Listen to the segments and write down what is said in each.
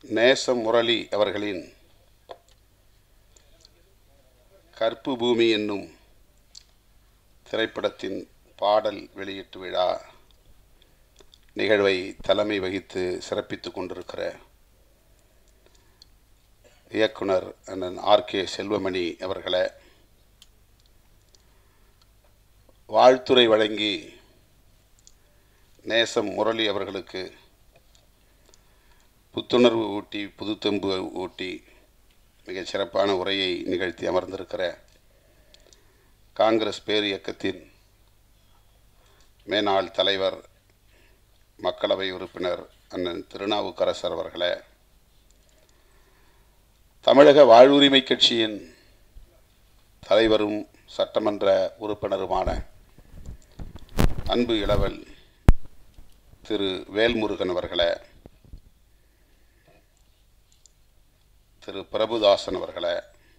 நேசம் முரளி அவர்களின் கற்பு பூமி என்னும் திரைப்படத்தின் பாடல் வெளியீட்டு விழா நிகழ்வை தலைமை வகித்து சிறப்பித்துக் கொண்டிருக்கிற இயக்குனர் அண்ணன் ஆர்.கே. செல்வமணி அவர்களை வாழ்த்துரை வழங்கி நேசம் முரளி அவர்களுக்கு புத்துணர்வு ஊட்டி புதுத்தெம்பு ஊட்டி மிகச் சிறப்பான உரையை நிகழ்த்தி அமர்ந்திருக்கிற காங்கிரஸ் பேர் இயக்கத்தின் மேனாள் தலைவர் மக்களவை உறுப்பினர் அண்ணன் திருநாவுக்கரசர் அவர்களை தமிழக வாழ்வுரிமை கட்சியின் தலைவரும் சட்டமன்ற உறுப்பினருமான அன்பு இளவல் திரு வேல்முருகன் அவர்களை, திரு பிரபுதாசன் அவர்களை,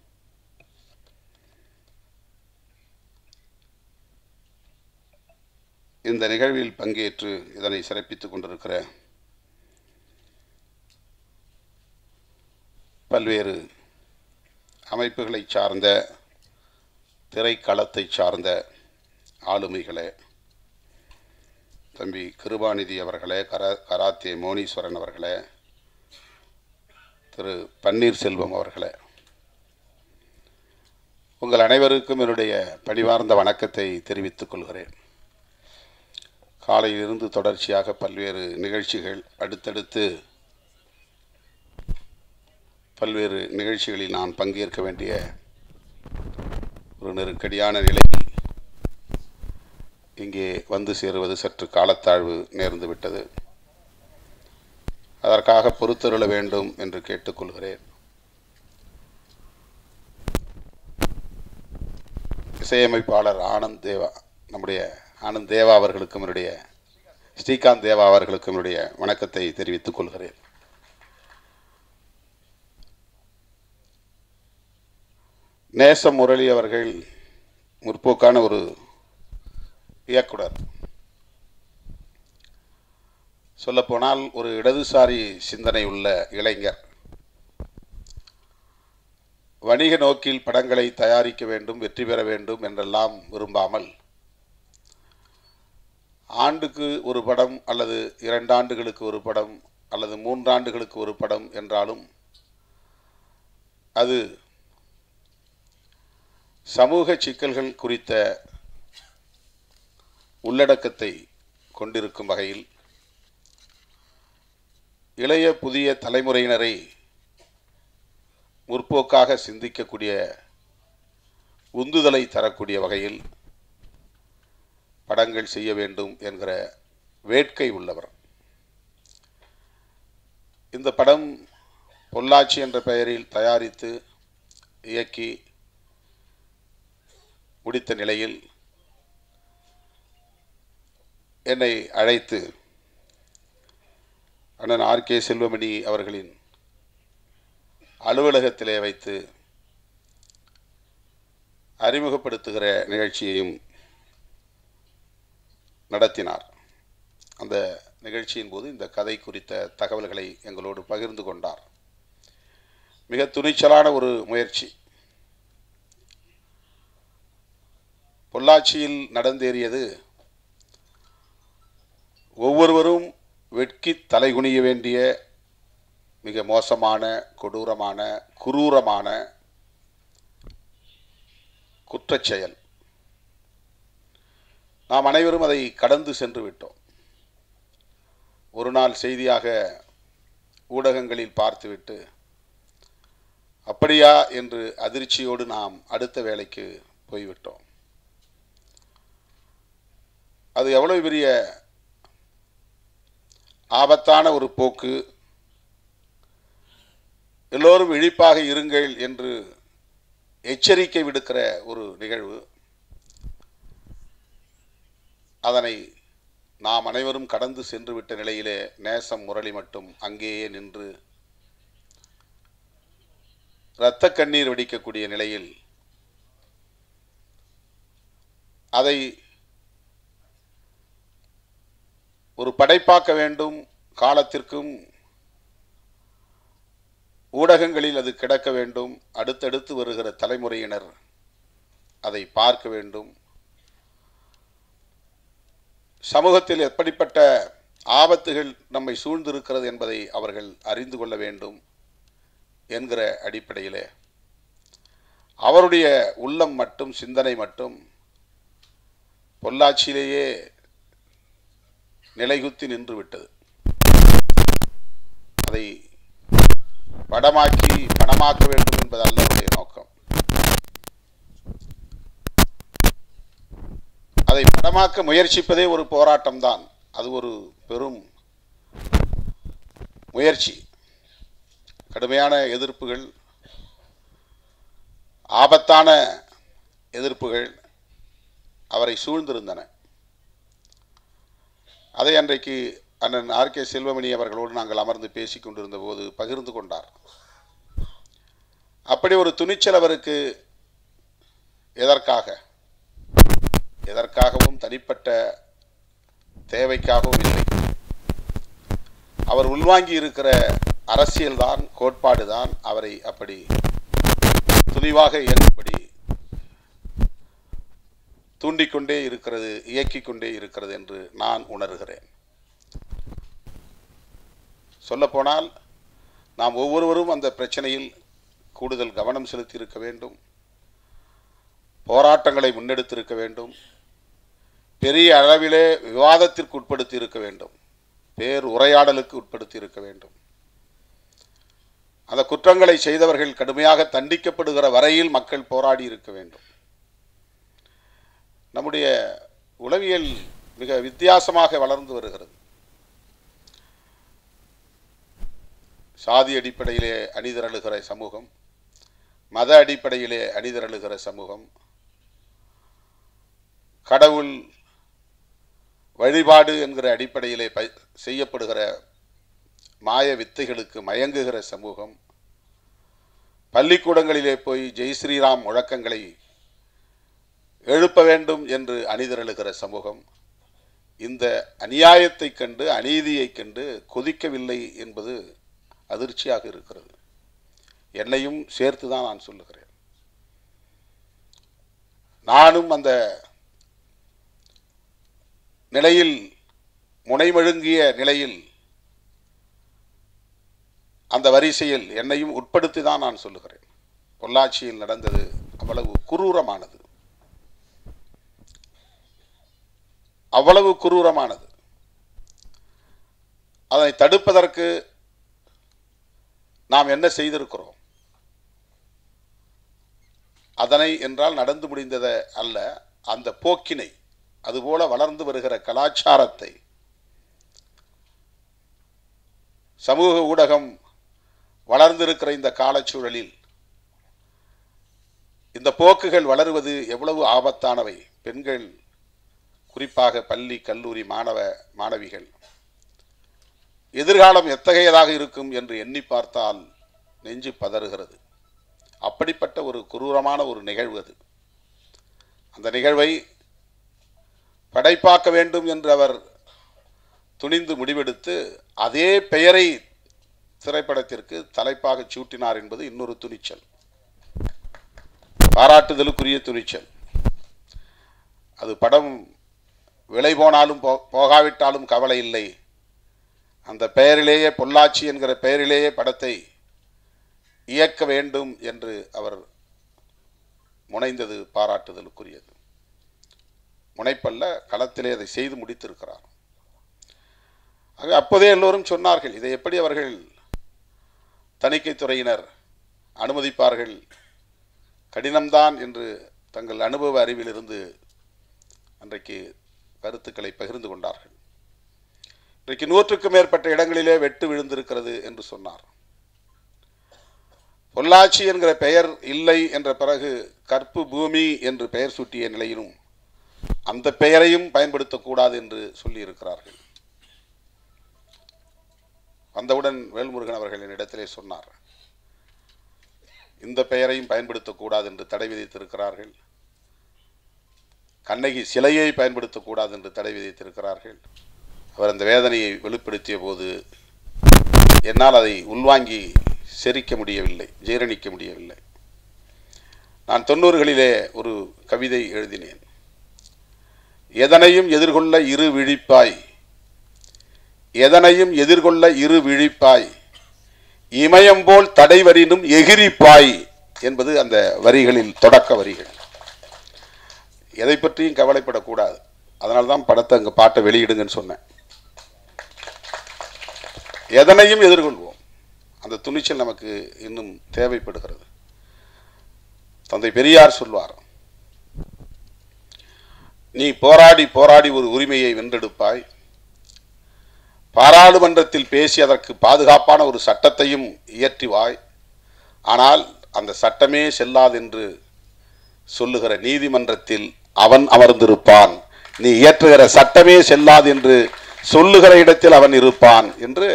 இந்த நிகழ்வில் பங்கேற்று இதனை சிறப்பித்துக் கொண்டிருக்கிற பல்வேறு அமைப்புகளை சார்ந்த திரைக்களத்தை சார்ந்த ஆளுமைகளே, தம்பி கிருபாநிதி அவர்களே, கராத்தே மோனீஸ்வரன் அவர்களே, திரு பன்னீர்செல்வம் அவர்களே, உங்கள் அனைவருக்கும் என்னுடைய பணிவார்ந்த வணக்கத்தை தெரிவித்துக் கொள்கிறேன். காலையிலிருந்து தொடர்ச்சியாக பல்வேறு நிகழ்ச்சிகள் அடுத்தடுத்து பல்வேறு நிகழ்ச்சிகளில் நான் பங்கேற்க வேண்டிய ஒரு நெருக்கடியான நிலையில் இங்கே வந்து சேருவது சற்று காலத்தாழ்வு நேர்ந்துவிட்டது. அதற்காக பொறுத்தருள வேண்டும் என்று கேட்டுக்கொள்கிறேன். இசையமைப்பாளர் ஆனந்த் தேவா, நம்முடைய ஆனந்த் தேவா அவர்களுக்கும் என்னுடைய ஸ்ரீகாந்த் தேவா அவர்களுக்கும் என்னுடைய வணக்கத்தை தெரிவித்துக் கொள்கிறேன். நேசம் முரளி அவர்கள் முற்போக்கான ஒரு இயக்குனர். சொல்லப்போனால் ஒரு இடதுசாரி சிந்தனை உள்ள இளைஞர். வணிக நோக்கில் படங்களை தயாரிக்க வேண்டும், வெற்றி பெற வேண்டும் என்றெல்லாம் விரும்பாமல், ஆண்டுக்கு ஒரு படம் அல்லது 2 ஆண்டுகளுக்கு ஒரு படம் அல்லது 3 ஆண்டுகளுக்கு ஒரு படம் என்றாலும் அது சமூக சிக்கல்கள் குறித்த உள்ளடக்கத்தை கொண்டிருக்கும் வகையில் இளைய புதிய தலைமுறையினரை முற்போக்காக சிந்திக்கக்கூடிய உந்துதலை தரக்கூடிய வகையில் படங்கள் செய்ய வேண்டும் என்கிற வேட்கை உள்ளவர். இந்த படம் பொள்ளாச்சி என்ற பெயரில் தயாரித்து இயக்கி முடித்த நிலையில் என்னை அழைத்து அண்ணன் ஆர்.கே. செல்வமணி அவர்களின் அலுவலகத்திலே வைத்து அறிமுகப்படுத்துகிற நிகழ்ச்சியையும் நடத்தினார். அந்த நிகழ்ச்சியின் போது இந்த கதை குறித்த தகவல்களை எங்களோடு பகிர்ந்து கொண்டார். மிக துணிச்சலான ஒரு முயற்சி. பொள்ளாச்சியில் நடந்தேறியது ஒவ்வொருவரும் வெட்கி தலைகுனிய வேண்டிய மிக மோசமான, கொடூரமான, குரூரமான குற்றச்செயல். நாம் அனைவரும் அதை கடந்து சென்று விட்டோம். ஒரு நாள் செய்தியாக ஊடகங்களில் பார்த்துவிட்டு அப்படியா என்று அதிர்ச்சியோடு நாம் அடுத்த வேலைக்கு போய்விட்டோம். அது எவ்வளவு பெரிய ஆபத்தான ஒரு போக்கு. எல்லோரும் விழிப்பாக இருங்கள் என்று எச்சரிக்கை விடுக்கிற ஒரு நிகழ்வு. அதனை நாம் அனைவரும் கடந்து சென்று விட்ட நிலையிலே நேசம் முரளி மட்டும் அங்கேயே நின்று இரத்த கண்ணீர் வெடிக்கக்கூடிய நிலையில் அதை ஒரு படைப்பாக்க வேண்டும், காலத்திற்கும் ஊடகங்களில் அது கிடக்க வேண்டும். அடுத்தடுத்து வருகிற தலைமுறையினர் அதை பார்க்க வேண்டும். சமூகத்தில் எப்படிப்பட்ட ஆபத்துகள் நம்மை சூழ்ந்திருக்கிறது என்பதை அவர்கள் அறிந்து கொள்ள வேண்டும் என்கிற அடிப்படையிலே அவருடைய உள்ளம் மட்டும் சிந்தனை மட்டும் பொள்ளாச்சியிலேயே நிலைகுத்தி நின்று விட்டது. அதை படமாக்கி பணமாக்க வேண்டும் என்பதல்ல அவருடைய நோக்கம். அதை படமாக்க முயற்சிப்பதே ஒரு போராட்டம்தான். அது ஒரு பெரும் முயற்சி. கடுமையான எதிர்ப்புகள், ஆபத்தான எதிர்ப்புகள் அவரை சூழ்ந்திருந்தன. அதை அன்றைக்கு அண்ணன் ஆர்.கே. செல்வமணி அவர்களோடு நாங்கள் அமர்ந்து பேசிக் கொண்டிருந்த போது பகிர்ந்து கொண்டார். அப்படி ஒரு துணிச்சல் அவருக்கு எதற்காகவும் தனிப்பட்ட தேவைக்காகவும் இல்லை. அவர் உள்வாங்கி இருக்கிற அரசியல்தான், கோட்பாடுதான் அவரை அப்படி துணிவாக இயங்கும்படி தூண்டிக்கொண்டே இருக்கிறது, இயக்கிக் கொண்டே இருக்கிறது என்று நான் உணர்கிறேன். சொல்லப்போனால் நாம் ஒவ்வொருவரும் அந்த பிரச்சனையில் கூடுதல் கவனம் செலுத்தி இருக்க வேண்டும். போராட்டங்களை முன்னெடுத்திருக்க வேண்டும். பெரிய அளவிலே விவாதத்திற்கு உட்படுத்தி இருக்க வேண்டும். பேர் உரையாடலுக்கு உட்படுத்தி இருக்க வேண்டும். அந்த குற்றங்களை செய்தவர்கள் கடுமையாக தண்டிக்கப்படுகிற வரையில் மக்கள் போராடி இருக்க வேண்டும். நம்முடைய உளவியல் மிக வித்தியாசமாக வளர்ந்து வருகிறது. சாதி அடிப்படையிலே அணிதிரளுகிற சமூகம், மத அடிப்படையிலே அணிதிரளுகிற சமூகம், கடவுள் வழிபாடு என்கிற அடிப்படையிலே செய்யப்படுகிற மாய வித்தைகளுக்கு மயங்குகிற சமூகம், பள்ளிக்கூடங்களிலே போய் ஜெய் ஸ்ரீராம் முழக்கங்களை எழுப்ப வேண்டும் என்று அணிதிரளுகிற சமூகம், இந்த அநியாயத்தை கண்டு, அநீதியை கண்டு கொதிக்கவில்லை என்பது அதிர்ச்சியாக இருக்கிறது. என்னையும் சேர்த்துதான் நான் சொல்லுகிறேன். நானும் அந்த நிலையில், முனைமழுங்கிய நிலையில், அந்த வரிசையில் என்னையும் உட்படுத்தி தான் நான் சொல்லுகிறேன். பொள்ளாச்சியில் நடந்தது அவ்வளவு குரூரமானது, அவ்வளவு குரூரமானது. அதை தடுப்பதற்கு நாம் என்ன செய்திருக்கிறோம்? அதனை என்றால் நடந்து முடிந்ததை அல்ல, அந்த போக்கினை, அதுபோல வளர்ந்து வருகிற கலாச்சாரத்தை சமூக ஊடகம் வளர்ந்திருக்கிற இந்த காலச்சூழலில் இந்த போக்குகள் வளருவது எவ்வளவு ஆபத்தானவை. பெண்கள், குறிப்பாக பள்ளி கல்லூரி மாணவிகள் எதிர்காலம் எத்தகையதாக இருக்கும் என்று எண்ணி பார்த்தால் நெஞ்சு பதறுகிறது. அப்படிப்பட்ட ஒரு குரூரமான ஒரு நிகழ்வு அது. அந்த நிகழ்வை படைப்பாக்க வேண்டும் என்று அவர் துணிந்து முடிவெடுத்து அதே பெயரை திரைப்படத்திற்கு தலைப்பாக சூட்டினார் என்பது இன்னொரு துணிச்சல், பாராட்டுதலுக்குரிய துணிச்சல். அது படம் விலை போனாலும் போகாவிட்டாலும் கவலை இல்லை, அந்த பெயரிலேயே, பொள்ளாச்சி என்கிற பெயரிலேயே படத்தை இயக்க வேண்டும் என்று அவர் முனைந்தது பாராட்டுதலுக்குரியது. முனைப்பல்ல, களத்திலே அதை செய்து முடித்திருக்கிறார். ஆக அப்போதே எல்லோரும் சொன்னார்கள், இதை எப்படி அவர்கள் தணிக்கைத்துறையினர் அனுமதிப்பார்கள், கடினம்தான் என்று தங்கள் அனுபவ அறிவிலிருந்து அன்றைக்கு கருத்துக்களை பகிர்ந்து கொண்டார்கள். இன்றைக்கு 100க்கும் மேற்பட்ட இடங்களிலே வெட்டு விழுந்திருக்கிறது என்று சொன்னார். பொள்ளாச்சி என்கிற பெயர் இல்லை என்ற பிறகு கற்பு பூமி என்று பெயர் சூட்டிய நிலையிலும் அந்த பெயரையும் பயன்படுத்தக்கூடாது என்று சொல்லி இருக்கிறார்கள். வந்தவுடன் வேல்முருகன் அவர்கள் என்னிடத்திலே சொன்னார், இந்த பெயரையும் பயன்படுத்தக்கூடாது என்று தடை விதித்திருக்கிறார்கள். கண்ணகி சிலையை பயன்படுத்தக்கூடாது என்று தடை விதித்திருக்கிறார்கள். அவர் அந்த வேதனையை வெளிப்படுத்திய போது என்னால் அதை உள்வாங்கி செரிக்க முடியவில்லை, ஜீரணிக்க முடியவில்லை. நான் 90களிலே ஒரு கவிதை எழுதினேன். எதனையும் எதிர்கொள்ள இரு விழிப்பாய், எதனையும் எதிர்கொள்ள இரு விழிப்பாய், இமயம் போல் தடைவரினும் எகிரிப்பாய் என்பது அந்த வரிகளில் தொடக்க வரிகள். எதை பற்றியும் கவலைப்படக்கூடாது. அதனால்தான் படத்தை அங்கே பாட்டை வெளியிடுங்கன்னு சொன்னேன். எதனையும் எதிர்கொள்வோம். அந்த துணிச்சல் நமக்கு இன்னும் தேவைப்படுகிறது. தந்தை பெரியார் சொல்வார், நீ போராடி போராடி ஒரு உரிமையை வென்றெடுப்பாய், பாராளுமன்றத்தில் பேசி அதற்கு பாதுகாப்பான ஒரு சட்டத்தையும் இயற்றுவாய். ஆனால் அந்த சட்டமே செல்லாது என்று சொல்லுகிற நீதிமன்றத்தில் அவன் அமர்ந்திருப்பான். நீ இயற்றுகிற சட்டமே செல்லாது என்று சொல்லுகிற இடத்தில் அவன் இருப்பான் என்று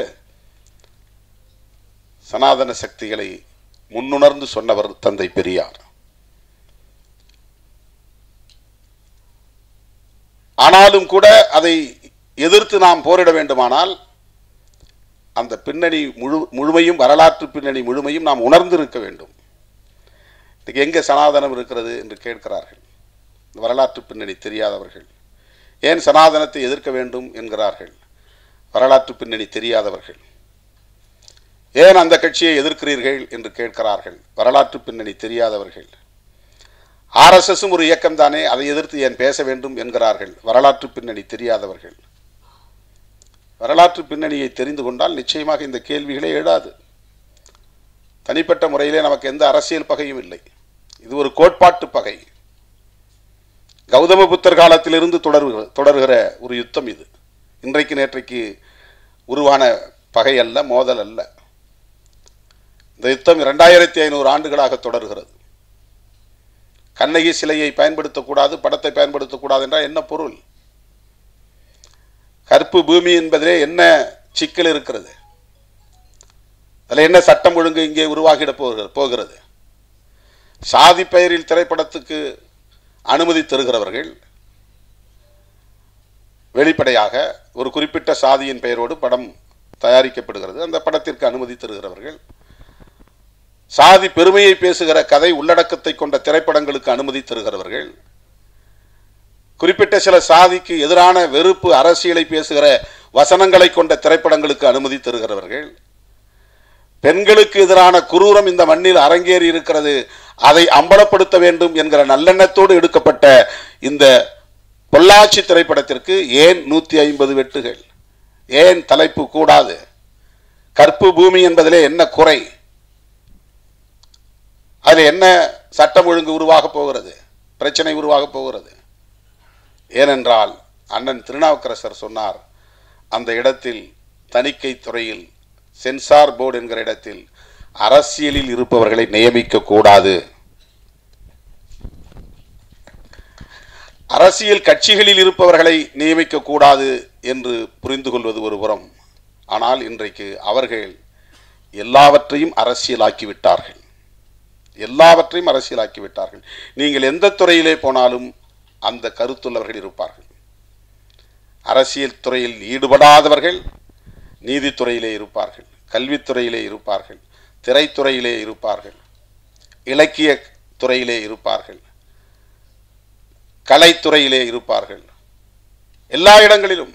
சனாதன சக்திகளை முன்னுணர்ந்து சொன்னவர் தந்தை பெரியார். ஆனாலும் கூட அதை எதிர்த்து நாம் போரிட வேண்டுமானால் அந்த பின்னணி முழுமையும், வரலாற்று பின்னணி முழுமையும் நாம் உணர்ந்திருக்க வேண்டும். இன்னைக்கு எங்கே சனாதனம் இருக்கிறது என்று கேட்கிறார்கள் வரலாற்று பின்னணி தெரியாதவர்கள். ஏன் சனாதனத்தை எதிர்க்க வேண்டும் என்கிறார்கள் வரலாற்று பின்னணி தெரியாதவர்கள். ஏன் அந்த கட்சியை எதிர்க்கிறீர்கள் என்று கேட்கிறார்கள் வரலாற்று பின்னணி தெரியாதவர்கள். RSSம் ஒரு இயக்கம் தானே, அதை எதிர்த்து ஏன் பேச வேண்டும் என்கிறார்கள் வரலாற்று பின்னணி தெரியாதவர்கள். வரலாற்று பின்னணியை தெரிந்து கொண்டால் நிச்சயமாக இந்த கேள்விகளே எழாது. தனிப்பட்ட முறையிலே நமக்கு எந்த அரசியல் பகையும் இல்லை. இது ஒரு கோட்பாட்டு பகை. கௌதம புத்தர் காலத்திலிருந்து தொடர்கிற ஒரு யுத்தம் இது. இன்றைக்கு நேற்றைக்கு உருவான பகை அல்ல, மோதல் அல்ல. இந்த யுத்தம் 2500 ஆண்டுகளாக தொடர்கிறது. கண்ணகி சிலையை பயன்படுத்தக்கூடாது, படத்தை பயன்படுத்தக்கூடாது என்றால் என்ன பொருள்? கற்பு பூமி என்பதிலே என்ன சிக்கல் இருக்கிறது? அதில் என்ன சட்டம் ஒழுங்கு இங்கே உருவாகிட போகிறது? சாதி பெயரில் திரைப்படத்துக்கு அனுமதி தருகிறவர்கள் வெளிப்படையாக ஒரு குறிப்பிட்ட சாதியின் பெயரோடு படம் தயாரிக்கப்படுகிறது, அந்த படத்திற்கு அனுமதி தருகிறவர்கள் சாதி பெருமையை பேசுகிற கதை உள்ளடக்கத்தை கொண்ட திரைப்படங்களுக்கு அனுமதி தருகிறவர்கள், குறிப்பிட்ட சில சாதிக்கு எதிரான வெறுப்பு அரசியலை பேசுகிற வசனங்களை கொண்ட திரைப்படங்களுக்கு அனுமதி தருகிறவர்கள், பெண்களுக்கு எதிரான குரூரம் இந்த மண்ணில் அரங்கேறி இருக்கிறது, அதை அம்பலப்படுத்த வேண்டும் என்கிற நல்லெண்ணத்தோடு எடுக்கப்பட்ட இந்த பொள்ளாச்சி திரைப்படத்திற்கு ஏன் 150 வெட்டுகள்? ஏன் தலைப்பு கூடாது? கற்பு பூமி என்பதிலே என்ன குறை? அதில் என்ன சட்டம் ஒழுங்கு உருவாக போகிறது? பிரச்சனை உருவாக போகிறது? ஏனென்றால் அண்ணன் திருநாவுக்கரசர் சொன்னார், அந்த இடத்தில் தணிக்கை துறையில் சென்சார் போர்டு என்கிற இடத்தில் அரசியலில் இருப்பவர்களை நியமிக்க கூடாது. அரசியல் கட்சிகளில் இருப்பவர்களை நியமிக்க கூடாது என்று புரிந்து கொள்வது ஒரு புறம். ஆனால் இன்றைக்கு அவர்கள் எல்லாவற்றையும் அரசியலாக்கிவிட்டார்கள். எல்லாவற்றையும் அரசியலாக்கிவிட்டார்கள். நீங்கள் எந்த துறையிலே போனாலும் அந்த கருத்துள்ளவர்கள் இருப்பார்கள். அரசியல் துறையில் ஈடுபடாதவர்கள் நீதித்துறையிலே இருப்பார்கள், கல்வித்துறையிலே இருப்பார்கள், திரைத்துறையிலே இருப்பார்கள், இலக்கிய துறையிலே இருப்பார்கள், கலைத்துறையிலே இருப்பார்கள். எல்லா இடங்களிலும்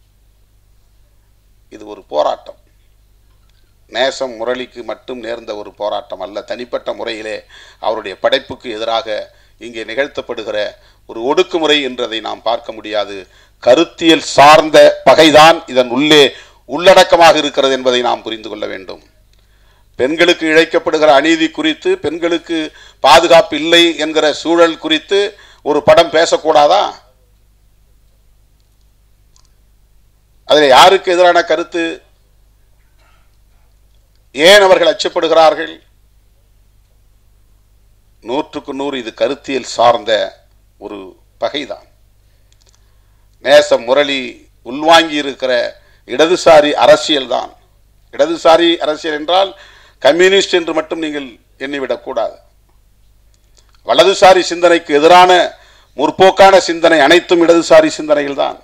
இது ஒரு போராட்டம். நேசம் முரளிக்கு மட்டும் நேர்ந்த ஒரு போராட்டம் அல்ல. தனிப்பட்ட முறையிலே அவருடைய படைப்புக்கு எதிராக இங்கே நிகழ்த்தப்படுகிற ஒரு ஒடுக்குமுறை என்றதை நாம் பார்க்க முடியாது. கருத்தியல் சார்ந்த பகைதான் இதன் உள்ளே உள்ளடக்கமாக இருக்கிறது என்பதை நாம் புரிந்து கொள்ள வேண்டும். பெண்களுக்கு இழைக்கப்படுகிற அநீதி குறித்து, பெண்களுக்கு பாதுகாப்பு இல்லை என்கிற சூழல் குறித்து ஒரு படம் பேசக்கூடாதா? அதில் யாருக்கு எதிரான கருத்து? ஏன் அவர்கள் அச்சப்படுகிறார்கள்? 100க்கு 100 இது கருத்தியல் சார்ந்த ஒரு பகைதான். நேசம் முரளி உள்வாங்கி இருக்கிற இடதுசாரி அரசியல் தான். இடதுசாரி அரசியல் என்றால் கம்யூனிஸ்ட் என்று மட்டும் நீங்கள் எண்ணிவிடக்கூடாது. வலதுசாரி சிந்தனைக்கு எதிரான முற்போக்கான சிந்தனை அனைத்தும் இடதுசாரி சிந்தனைகள் தான்.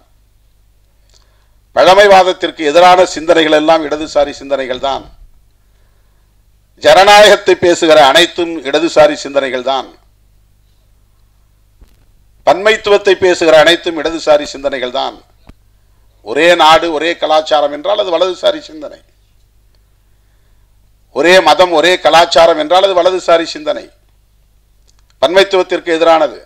பழமைவாதத்திற்கு எதிரான சிந்தனைகள் எல்லாம் இடதுசாரி சிந்தனைகள் தான். ஜனநாயகத்தை பேசுகிற அனைத்தும் இடதுசாரி சிந்தனைகள் தான். பன்மைத்துவத்தை பேசுகிற அனைத்தும் இடதுசாரி சிந்தனைகள் தான். ஒரே நாடு ஒரே கலாச்சாரம் என்றால் அது வலதுசாரி சிந்தனை. ஒரே மதம் ஒரே கலாச்சாரம் என்றால் அது வலதுசாரி சிந்தனை, பன்மைத்துவத்திற்கு எதிரானது.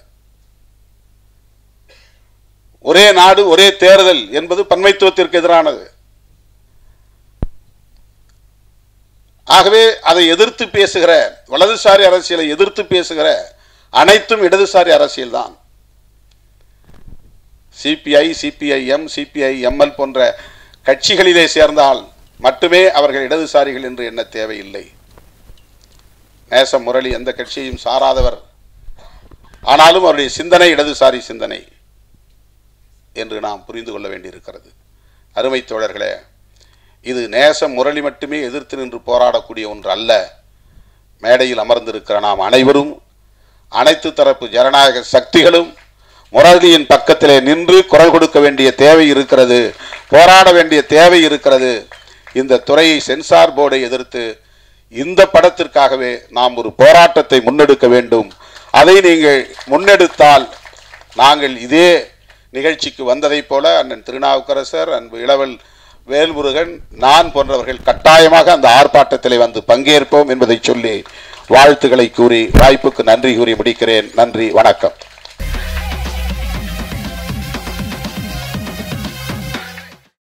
ஒரே நாடு ஒரே தேர்தல் என்பது பன்மைத்துவத்திற்கு எதிரானது. ஆகவே அதை எதிர்த்து பேசுகிற, வலதுசாரி அரசியலை எதிர்த்து பேசுகிற அனைத்தும் இடதுசாரி அரசியல் தான். சிபிஐ, சிபிஐஎம், சிபிஐஎம்எல் போன்ற கட்சிகளிலே சேர்ந்தால் மட்டுமே அவர்கள் இடதுசாரிகள் என்று எண்ண தேவையில்லை. நேசம் முரளி எந்த கட்சியையும் சாராதவர், ஆனாலும் அவருடைய சிந்தனை இடதுசாரி சிந்தனை என்று நாம் புரிந்து கொள்ள வேண்டியிருக்கிறது. அருமை தோழர்களே, இது நேசம் முரளி மட்டுமே எதிர்த்து நின்று போராடக்கூடிய ஒன்று அல்ல. மேடையில் அமர்ந்திருக்கிற நாம் அனைவரும், அனைத்து தரப்பு ஜனநாயக சக்திகளும் முரளியின் பக்கத்திலே நின்று குரல் கொடுக்க வேண்டிய தேவை இருக்கிறது, போராட வேண்டிய தேவை இருக்கிறது. இந்த துறையை, சென்சார் போர்டை எதிர்த்து இந்த படத்திற்காகவே நாம் ஒரு போராட்டத்தை முன்னெடுக்க வேண்டும். அதை நீங்கள் முன்னெடுத்தால் நாங்கள் இதே நிகழ்ச்சிக்கு வந்ததைப் போல அண்ணன் திருநாவுக்கரசர், அன்பு இளவல் வேல்முருகன், நான் போன்றவர்கள் கட்டாயமாக அந்த ஆர்ப்பாட்டத்திலே வந்து பங்கேற்போம் என்பதை சொல்லி வாழ்த்துக்களை கூறி வாய்ப்புக்கு நன்றி கூறி முடிக்கிறேன். நன்றி, வணக்கம்.